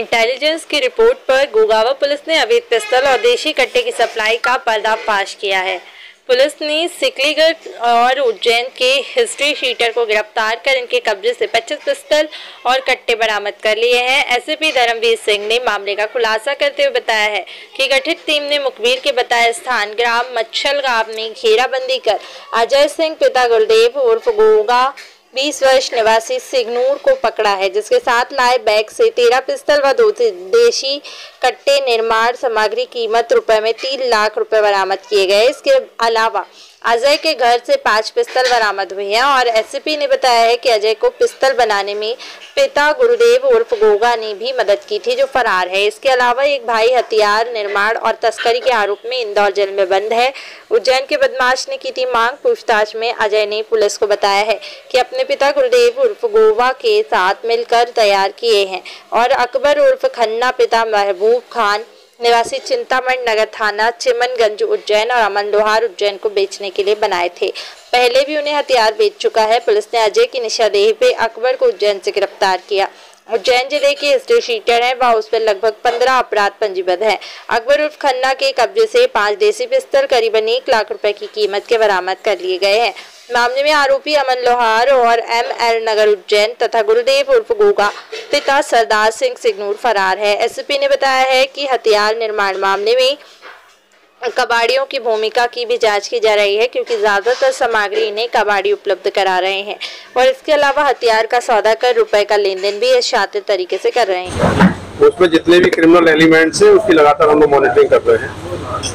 Intelligence की report पर Gogawa police ने अवैध पिस्तौल और देशी कट्टे की सप्लाई का पर्दाफाश किया है। पुलिस ने सिकलीगढ़ और उज्जैन के हिस्ट्री शीटर को गिरफ्तार कर इनके कब्जे से 25 पिस्तौल और कट्टे बरामद कर लिए हैं। एसपी धर्मवीर सिंह ने मामले का खुलासा करते हुए बताया है कि गठित टीम ने मुखबिर के बताए स्थान ग्राम मच्छल गांव में घेराबंदी कर अजय सिंह पिता गुलदेव उर्फ गोगा 20 वर्ष निवासी सिग्नूर को पकड़ा है, जिसके साथ लाए बैग से 13 पिस्तौल व 2 देशी कट्टे निर्माण सामग्री कीमत रुपए में 3 लाख रुपए बरामद किए गए। इसके अलावा अजय के घर से 5 पिस्तौल बरामद हुई हैं और एसपी ने बताया है कि अजय को पिस्तौल बनाने में पिता गुरुदेव उर्फ गोगा ने भी मदद की थी, जो फरार है। इसके अलावा एक भाई हथियार निर्माण और तस्करी के आरोप में इंदौर जेल में बंद है। उज्जैन के बदमाश ने की थी मांग। पूछताछ में अजय ने पुलिस को बताया है कि अपने पिता गुरुदेव उर्फ गोवा के साथ मिलकर तैयार किए हैं और अकबर उर्फ खन्ना पिता महबूब खान निवासी चिंतामण नगर थाना चिमनगंज उज्जैन और अमन लोहार उज्जैन को बेचने के लिए बनाए थे। पहले भी उन्हें हथियार बेच चुका है। पुलिस ने अजय की निशानदेही पे अकबर को उज्जैन से गिरफ्तार किया। उज्जैन जिले के हिस्ट्री शीटर है, वह उस पर लगभग 15 अपराध पंजीबद्ध है। अकबर उर्फ खन्ना के कब्जे से 5 देसी पिस्तौल करीबन 1 लाख रुपए की कीमत के बरामद कर लिए गए हैं। मामले में आरोपी अमन लोहार और ML नगर उज्जैन तथा गुरुदेव उर्फ गोगा पिता सरदार सिंह सिग्नूर फरार है। एसपी ने बताया है कि हथियार निर्माण मामले में कबाड़ियों की भूमिका की भी जांच की जा रही है, क्योंकि ज्यादातर सामग्री इन्हें कबाड़ी उपलब्ध करा रहे हैं और इसके अलावा हथियार का सौदा कर रुपए का लेन देन भी शातिर तरीके से कर रहे हैं। उसमें जितने भी क्रिमिनल एलिमेंट्स हैं उसकी लगातार हम लोग मॉनिटरिंग कर रहे हैं।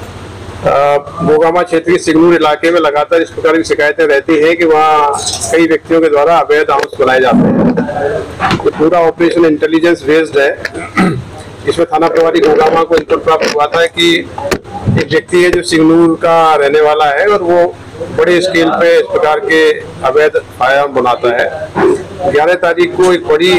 गोगामा क्षेत्र के सिग्नूर इलाके में लगातार इस प्रकार की शिकायतें रहती हैं कि वहाँ कई व्यक्तियों के द्वारा अवैध हाउस बनाए जाते हैं। तो पूरा ऑपरेशन इंटेलिजेंस बेस्ड है। इसमें थाना प्रभारी गोगामा को इनपुट प्राप्त हुआ था कि एक व्यक्ति है जो सिग्नूर का रहने वाला है और वो बड़े स्केल पे इस प्रकार के अवैध फायरआर्म बनाता है। 11 तारीख को एक बड़ी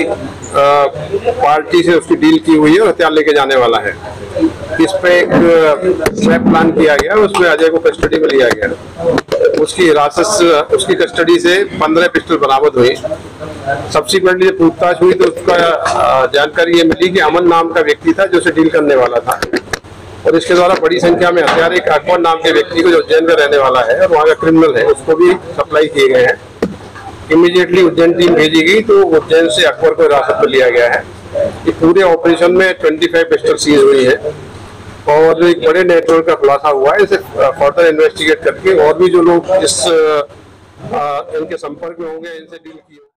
पार्टी से उसकी डील की हुई है और हथियार लेके जाने वाला है। इस पे एक ट्रैप प्लान किया गया, उसमें अजय को कस्टडी में लिया गया। उसकी हिरासत उसकी कस्टडी से 15 पिस्टल बरामद हुई। सब्सिक्वेंटली जब पूछताछ हुई तो उसका जानकारी ये मिली कि अमन नाम का व्यक्ति था जो उसे डील करने वाला था और इसके द्वारा बड़ी संख्या में हथियार एक अकबर नाम के व्यक्ति को जो उज्जैन का रहने वाला है और वहाँ का क्रिमिनल है उसको भी सप्लाई किए गए हैं। इमीडिएटली उज्जैन टीम भेजी गई तो उज्जैन से अकबर को हिरासत में लिया गया है। ये पूरे ऑपरेशन में 25 पिस्टल सीज हुई है और एक बड़े नेटवर्क का खुलासा हुआ है। इसे फर्दर इन्वेस्टिगेट करके और भी जो लोग इस इनके संपर्क में होंगे इनसे डील की